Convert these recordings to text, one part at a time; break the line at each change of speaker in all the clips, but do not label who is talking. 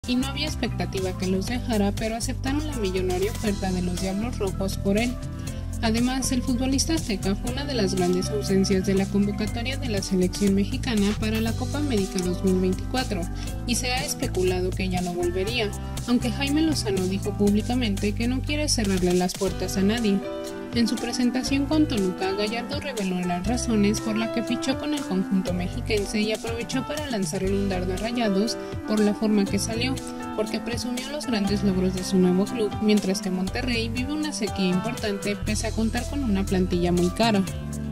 y no había expectativa que los dejara, pero aceptaron la millonaria oferta de los Diablos Rojos por él. Además, el futbolista azteca fue una de las grandes ausencias de la convocatoria de la selección mexicana para la Copa América 2024 y se ha especulado que ya no volvería, aunque Jaime Lozano dijo públicamente que no quiere cerrarle las puertas a nadie. En su presentación con Toluca, Gallardo reveló las razones por las que fichó con el conjunto mexiquense y aprovechó para lanzarle un dardo a Rayados por la forma que salió, porque presumió los grandes logros de su nuevo club, mientras que Monterrey vive una sequía importante pese a contar con una plantilla muy cara.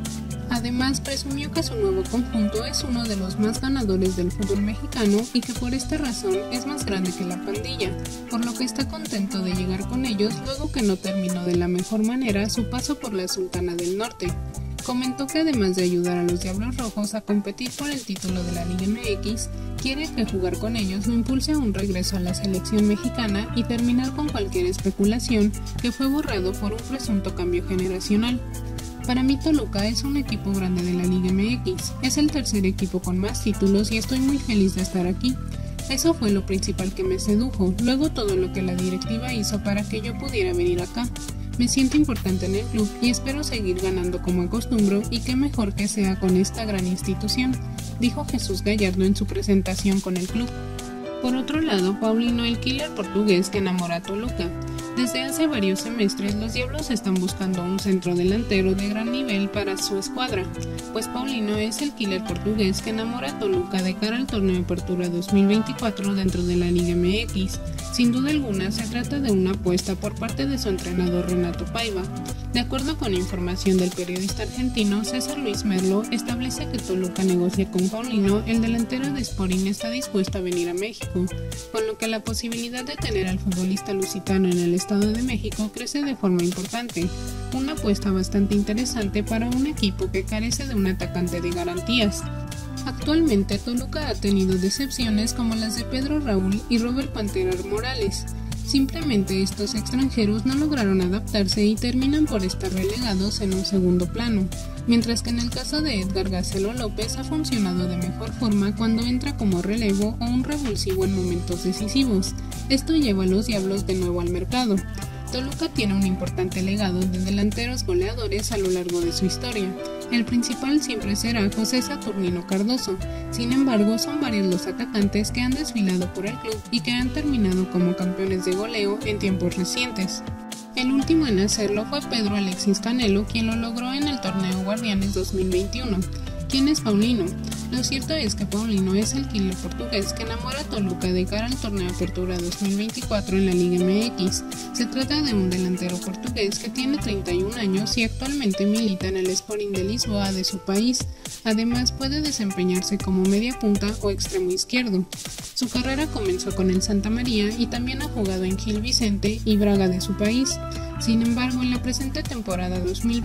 Además, presumió que su nuevo conjunto es uno de los más ganadores del fútbol mexicano y que por esta razón es más grande que la pandilla, por lo que está contento de llegar con ellos luego que no terminó de la mejor manera su paso por la Sultana del Norte. Comentó que además de ayudar a los Diablos Rojos a competir por el título de la Liga MX, quiere que jugar con ellos lo impulse a un regreso a la selección mexicana y terminar con cualquier especulación que fue borrado por un presunto cambio generacional. Para mí Toluca es un equipo grande de la Liga MX, es el tercer equipo con más títulos y estoy muy feliz de estar aquí. Eso fue lo principal que me sedujo, luego todo lo que la directiva hizo para que yo pudiera venir acá. Me siento importante en el club y espero seguir ganando como acostumbro y qué mejor que sea con esta gran institución, dijo Jesús Gallardo en su presentación con el club. Por otro lado, Paulino, el killer portugués que enamora a Toluca. Desde hace varios semestres, los Diablos están buscando un centro delantero de gran nivel para su escuadra, pues Paulino es el killer portugués que enamora a Toluca de cara al torneo de Apertura 2024 dentro de la Liga MX. Sin duda alguna, se trata de una apuesta por parte de su entrenador Renato Paiva. De acuerdo con información del periodista argentino César Luis Merlo, establece que Toluca negocia con Paulino, el delantero de Sporting está dispuesto a venir a México, con lo que la posibilidad de tener al futbolista lusitano en el Estado de México crece de forma importante, una apuesta bastante interesante para un equipo que carece de un atacante de garantías. Actualmente Toluca ha tenido decepciones como las de Pedro Raúl y Robert Pantera Morales. Simplemente estos extranjeros no lograron adaptarse y terminan por estar relegados en un segundo plano, mientras que en el caso de Edgar Gacelo López ha funcionado de mejor forma cuando entra como relevo o un revulsivo en momentos decisivos. Esto lleva a los Diablos de nuevo al mercado. Toluca tiene un importante legado de delanteros goleadores a lo largo de su historia. El principal siempre será José Saturnino Cardoso. Sin embargo, son varios los atacantes que han desfilado por el club y que han terminado como campeones de goleo en tiempos recientes. El último en hacerlo fue Pedro Alexis Canelo, quien lo logró en el torneo Guardianes 2021. ¿Quién es Paulino? Lo cierto es que Paulino es el killer portugués que enamora a Toluca de cara al torneo Apertura 2024 en la Liga MX. Se trata de un delantero portugués que tiene 31 años y actualmente milita en el Sporting de Lisboa de su país. Además puede desempeñarse como media punta o extremo izquierdo. Su carrera comenzó con el Santa María y también ha jugado en Gil Vicente y Braga de su país. Sin embargo, en la presente temporada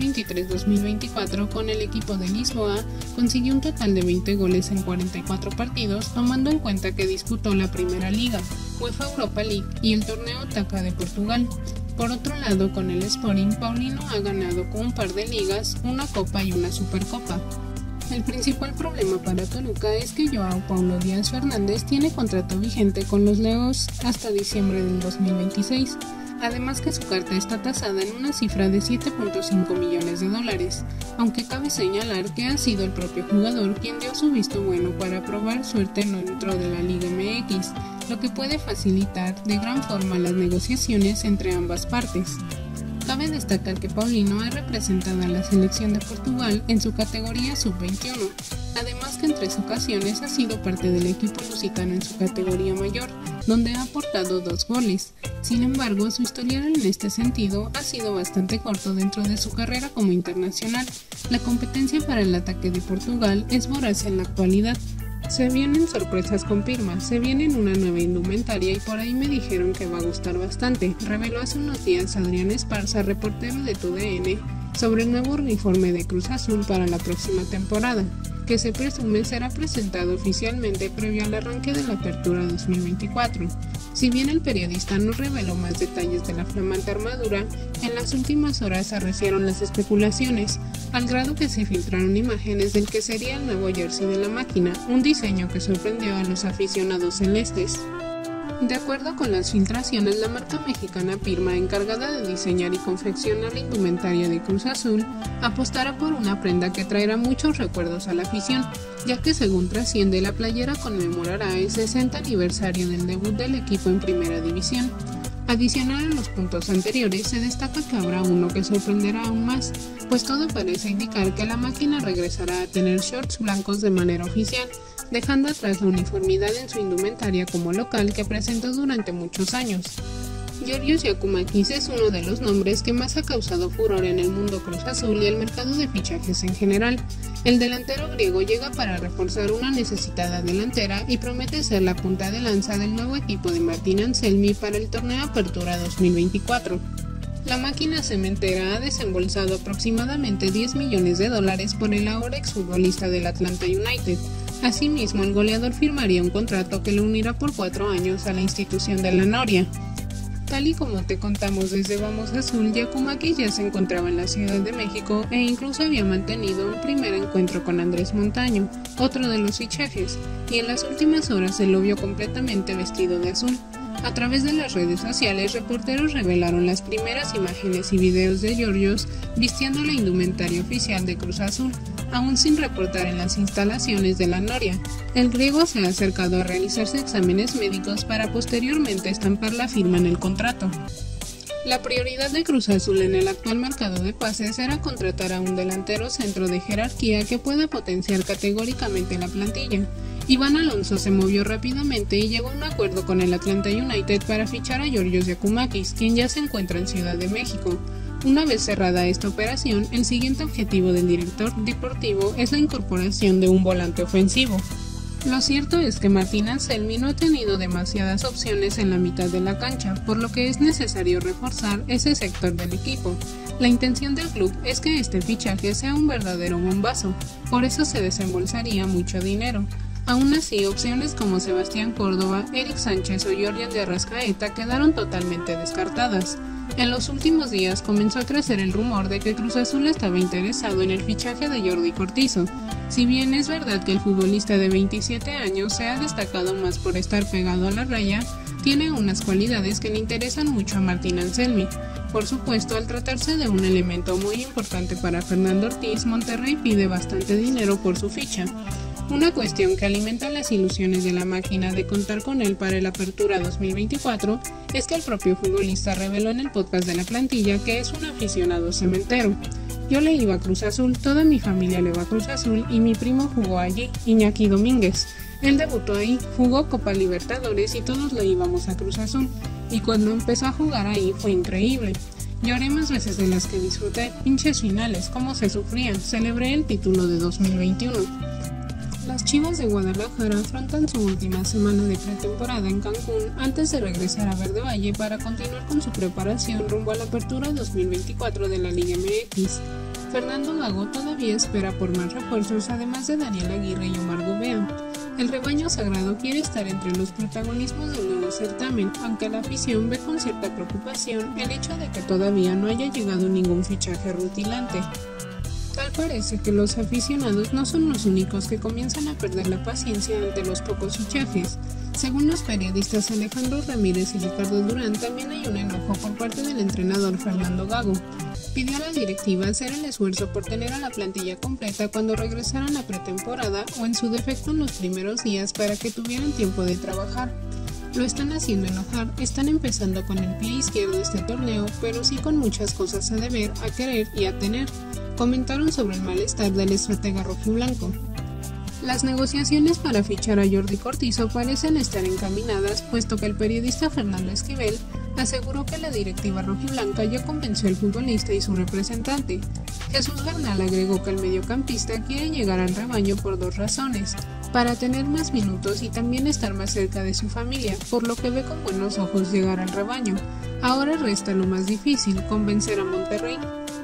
2023-2024 con el equipo de Lisboa consiguió un total de 20 goles en 44 partidos, tomando en cuenta que disputó la Primera Liga, UEFA Europa League y el torneo TACA de Portugal. Por otro lado, con el Sporting, Paulino ha ganado con un par de ligas, una copa y una supercopa. El principal problema para Toluca es que Joao Paulo Díaz Fernández tiene contrato vigente con los Leos hasta diciembre del 2026. Además que su carta está tasada en una cifra de $7.5 millones, aunque cabe señalar que ha sido el propio jugador quien dio su visto bueno para probar suerte dentro de la Liga MX, lo que puede facilitar de gran forma las negociaciones entre ambas partes. Cabe destacar que Paulino ha representado a la selección de Portugal en su categoría sub-21, además que en 3 ocasiones ha sido parte del equipo lusitano en su categoría mayor, donde ha aportado 2 goles. Sin embargo, su historial en este sentido ha sido bastante corto dentro de su carrera como internacional. La competencia para el ataque de Portugal es voraz en la actualidad. Se vienen sorpresas con Pirma, se viene una nueva indumentaria y por ahí me dijeron que va a gustar bastante, reveló hace unos días Adrián Esparza, reportero de TUDN, sobre el nuevo uniforme de Cruz Azul para la próxima temporada, que se presume será presentado oficialmente previo al arranque de la Apertura 2024. Si bien el periodista no reveló más detalles de la flamante armadura, en las últimas horas arreciaron las especulaciones, al grado que se filtraron imágenes del que sería el nuevo jersey de la máquina, un diseño que sorprendió a los aficionados celestes. De acuerdo con las filtraciones, la marca mexicana Pirma, encargada de diseñar y confeccionar la indumentaria de Cruz Azul, apostará por una prenda que traerá muchos recuerdos a la afición, ya que según trasciende, la playera conmemorará el 60 aniversario del debut del equipo en Primera División. Adicional a los puntos anteriores, se destaca que habrá uno que sorprenderá aún más, pues todo parece indicar que la máquina regresará a tener shorts blancos de manera oficial, dejando atrás la uniformidad en su indumentaria como local que presentó durante muchos años. Giorgos Giakoumakis es uno de los nombres que más ha causado furor en el mundo Cruz Azul y el mercado de fichajes en general. El delantero griego llega para reforzar una necesitada delantera y promete ser la punta de lanza del nuevo equipo de Martín Anselmi para el torneo Apertura 2024. La máquina cementera ha desembolsado aproximadamente $10 millones por el ahora exfutbolista del Atlanta United. Asimismo, el goleador firmaría un contrato que lo unirá por 4 años a la institución de la Noria. Tal y como te contamos desde Vamos Azul, Giakoumakis ya se encontraba en la Ciudad de México e incluso había mantenido un primer encuentro con Andrés Montaño, otro de los fichajes, y en las últimas horas se lo vio completamente vestido de azul. A través de las redes sociales, reporteros revelaron las primeras imágenes y videos de Giorgos vistiendo la indumentaria oficial de Cruz Azul, aún sin reportar en las instalaciones de la Noria. El griego se ha acercado a realizarse exámenes médicos para posteriormente estampar la firma en el contrato. La prioridad de Cruz Azul en el actual mercado de pases era contratar a un delantero centro de jerarquía que pueda potenciar categóricamente la plantilla. Iván Alonso se movió rápidamente y llegó a un acuerdo con el Atlanta United para fichar a Giorgos Giakoumakis, quien ya se encuentra en Ciudad de México. Una vez cerrada esta operación, el siguiente objetivo del director deportivo es la incorporación de un volante ofensivo. Lo cierto es que Martín Anselmi no ha tenido demasiadas opciones en la mitad de la cancha, por lo que es necesario reforzar ese sector del equipo. La intención del club es que este fichaje sea un verdadero bombazo, por eso se desembolsaría mucho dinero. Aún así, opciones como Sebastián Córdoba, Eric Sánchez o Jordan de Arrascaeta quedaron totalmente descartadas. En los últimos días comenzó a crecer el rumor de que Cruz Azul estaba interesado en el fichaje de Jordi Cortizo. Si bien es verdad que el futbolista de 27 años se ha destacado más por estar pegado a la raya, tiene unas cualidades que le interesan mucho a Martín Anselmi. Por supuesto, al tratarse de un elemento muy importante para Fernando Ortiz, Monterrey pide bastante dinero por su ficha. Una cuestión que alimenta las ilusiones de la máquina de contar con él para el Apertura 2024 es que el propio futbolista reveló en el podcast de la plantilla que es un aficionado cementero. Yo le iba a Cruz Azul, toda mi familia le va a Cruz Azul y mi primo jugó allí, Iñaki Domínguez. Él debutó ahí, jugó Copa Libertadores y todos le íbamos a Cruz Azul. Y cuando empezó a jugar ahí fue increíble. Lloré más veces de las que disfruté, pinches finales, cómo se sufrían, celebré el título de 2021. Las Chivas de Guadalajara afrontan su última semana de pretemporada en Cancún antes de regresar a Verde Valle para continuar con su preparación rumbo a la Apertura 2024 de la Liga MX. Fernando Gago todavía espera por más refuerzos, además de Daniel Aguirre y Omar Gobea. El rebaño sagrado quiere estar entre los protagonismos del nuevo certamen, aunque la afición ve con cierta preocupación el hecho de que todavía no haya llegado ningún fichaje rutilante. Tal parece que los aficionados no son los únicos que comienzan a perder la paciencia ante los pocos fichajes. Según los periodistas Alejandro Ramírez y Ricardo Durán, también hay un enojo por parte del entrenador Fernando Gago. Pidió a la directiva hacer el esfuerzo por tener a la plantilla completa cuando regresaran a pretemporada o en su defecto en los primeros días para que tuvieran tiempo de trabajar. Lo están haciendo enojar, están empezando con el pie izquierdo este torneo, pero sí con muchas cosas a deber, a querer y a tener. Comentaron sobre el malestar del estratega rojiblanco. Las negociaciones para fichar a Jordi Cortizo parecen estar encaminadas, puesto que el periodista Fernando Esquivel aseguró que la directiva rojiblanca ya convenció al futbolista y su representante. Jesús Bernal agregó que el mediocampista quiere llegar al rebaño por 2 razones: para tener más minutos y también estar más cerca de su familia, por lo que ve con buenos ojos llegar al rebaño. Ahora resta lo más difícil, convencer a Monterrey.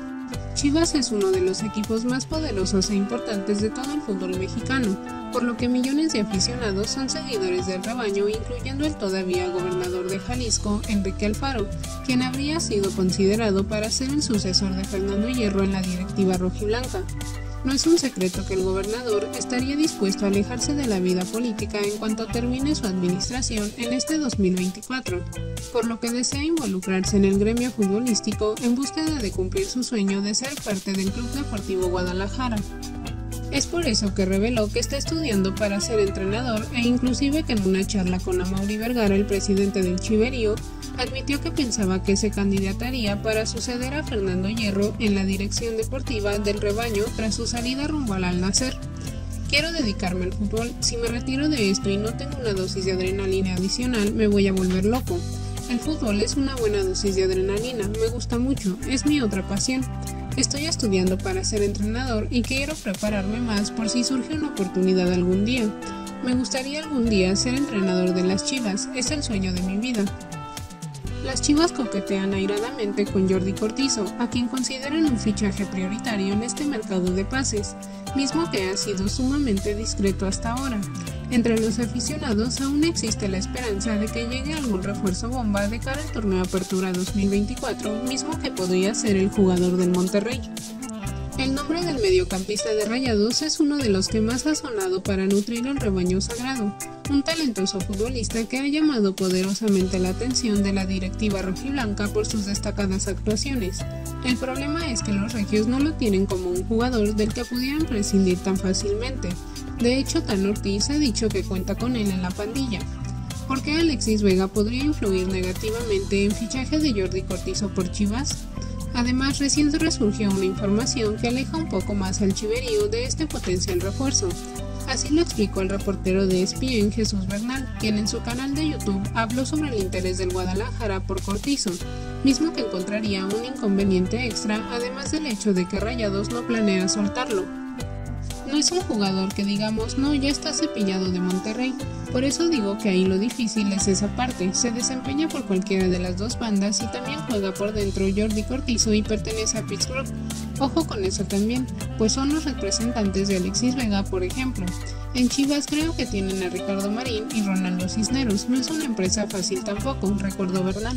Chivas es uno de los equipos más poderosos e importantes de todo el fútbol mexicano, por lo que millones de aficionados son seguidores del rebaño, incluyendo el todavía gobernador de Jalisco, Enrique Alfaro, quien habría sido considerado para ser el sucesor de Fernando Hierro en la directiva rojiblanca. No es un secreto que el gobernador estaría dispuesto a alejarse de la vida política en cuanto termine su administración en este 2024, por lo que desea involucrarse en el gremio futbolístico en búsqueda de cumplir su sueño de ser parte del Club Deportivo Guadalajara. Es por eso que reveló que está estudiando para ser entrenador e inclusive que en una charla con Amaury Vergara, el presidente del Chiverío, admitió que pensaba que se candidataría para suceder a Fernando Hierro en la dirección deportiva del rebaño tras su salida rumbo al Al-Nassr. Quiero dedicarme al fútbol, si me retiro de esto y no tengo una dosis de adrenalina adicional me voy a volver loco. El fútbol es una buena dosis de adrenalina, me gusta mucho, es mi otra pasión. Estoy estudiando para ser entrenador y quiero prepararme más por si surge una oportunidad algún día. Me gustaría algún día ser entrenador de las Chivas, es el sueño de mi vida. Las Chivas coquetean airadamente con Jordi Cortizo, a quien consideran un fichaje prioritario en este mercado de pases, mismo que ha sido sumamente discreto hasta ahora. Entre los aficionados aún existe la esperanza de que llegue algún refuerzo bomba de cara al torneo Apertura 2024, mismo que podría ser el jugador del Monterrey. El nombre del mediocampista de Rayados es uno de los que más ha sonado para nutrir el rebaño sagrado, un talentoso futbolista que ha llamado poderosamente la atención de la directiva rojiblanca por sus destacadas actuaciones. El problema es que los regios no lo tienen como un jugador del que pudieran prescindir tan fácilmente. De hecho, Tan Ortiz ha dicho que cuenta con él en la pandilla. ¿Por qué Alexis Vega podría influir negativamente en fichaje de Jordi Cortizo por Chivas? Además, recién resurgió una información que aleja un poco más al Chiverío de este potencial refuerzo. Así lo explicó el reportero de ESPN Jesús Bernal, quien en su canal de YouTube habló sobre el interés del Guadalajara por Cortizo, mismo que encontraría un inconveniente extra, además del hecho de que Rayados no planea soltarlo. No es un jugador que digamos, no, ya está cepillado de Monterrey, por eso digo que ahí lo difícil es esa parte, se desempeña por cualquiera de las dos bandas y también juega por dentro Jordi Cortizo y pertenece a Pittsburgh. Ojo con eso también, pues son los representantes de Alexis Vega, por ejemplo. En Chivas creo que tienen a Ricardo Marín y Ronaldo Cisneros, no es una empresa fácil tampoco, recordó Bernal.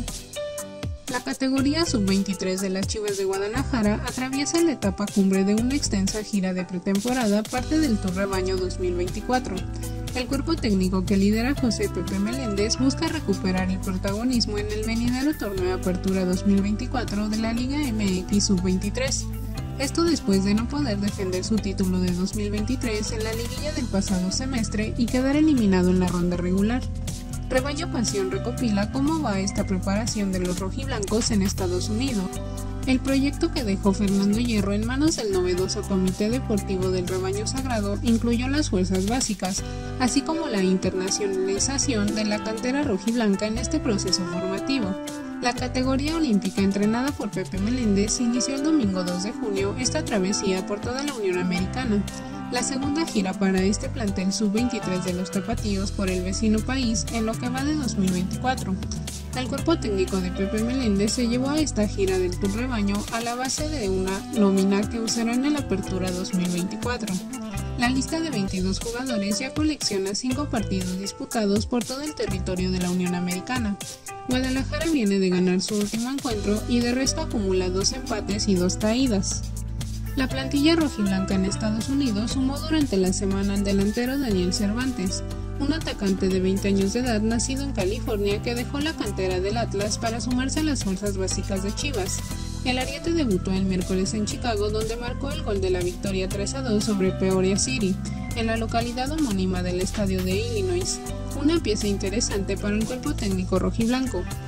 La categoría sub-23 de las Chivas de Guadalajara atraviesa la etapa cumbre de una extensa gira de pretemporada, parte del Tour Rebaño 2024. El cuerpo técnico que lidera José Pepe Meléndez busca recuperar el protagonismo en el venidero torneo Apertura 2024 de la Liga MX sub-23. Esto después de no poder defender su título de 2023 en la liguilla del pasado semestre y quedar eliminado en la ronda regular. Rebaño Pasión recopila cómo va esta preparación de los rojiblancos en Estados Unidos. El proyecto que dejó Fernando Hierro en manos del novedoso Comité Deportivo del Rebaño Sagrado incluyó las fuerzas básicas, así como la internacionalización de la cantera rojiblanca en este proceso formativo. La categoría olímpica entrenada por Pepe Meléndez inició el domingo 2 de junio esta travesía por toda la Unión Americana, la segunda gira para este plantel sub-23 de los tapatíos por el vecino país en lo que va de 2024. El cuerpo técnico de Pepe Meléndez se llevó a esta gira del Tour Rebaño a la base de una nómina que usará en la Apertura 2024. La lista de 22 jugadores ya colecciona 5 partidos disputados por todo el territorio de la Unión Americana. Guadalajara viene de ganar su último encuentro y de resto acumula 2 empates y 2 caídas. La plantilla rojiblanca en Estados Unidos sumó durante la semana al delantero Daniel Cervantes, un atacante de 20 años de edad nacido en California que dejó la cantera del Atlas para sumarse a las fuerzas básicas de Chivas. El ariete debutó el miércoles en Chicago, donde marcó el gol de la victoria 3-2 sobre Peoria City, en la localidad homónima del estadio de Illinois, una pieza interesante para el cuerpo técnico rojiblanco.